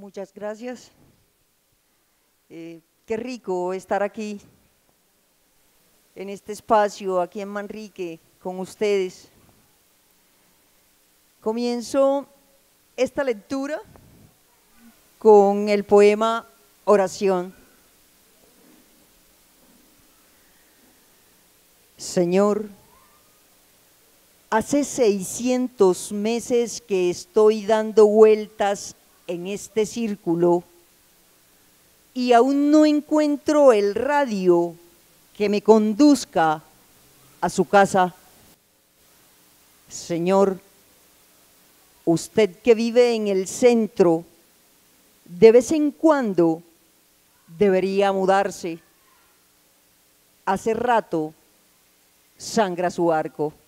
Muchas gracias. Qué rico estar aquí, en este espacio, aquí en Manrique, con ustedes. Comienzo esta lectura con el poema Oración. Señor, hace 600 meses que estoy dando vueltas en este círculo y aún no encuentro el radio que me conduzca a su casa. Señor, usted que vive en el centro, de vez en cuando debería mudarse. Hace rato sangra su arco.